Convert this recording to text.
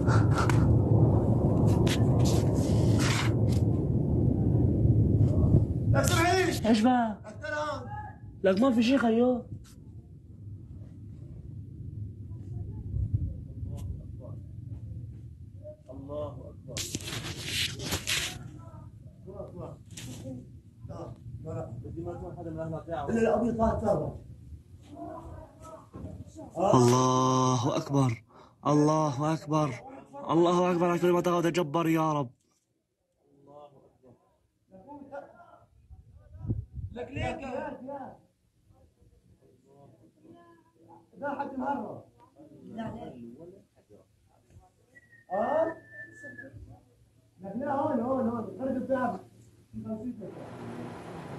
لك سامعين؟ ايش بقى؟ الترام لك ما في شيء خيو. الله اكبر. لا بدي ما يكون حدا من اهلها تعب. الا الابيض طلعت ثابت. الله اكبر، الله اكبر، الله اكبر على كل ما طغى وتجبر يا رب. الله اكبر. لك ليك ده حد مهرب. لك لا هون خرج الذهب.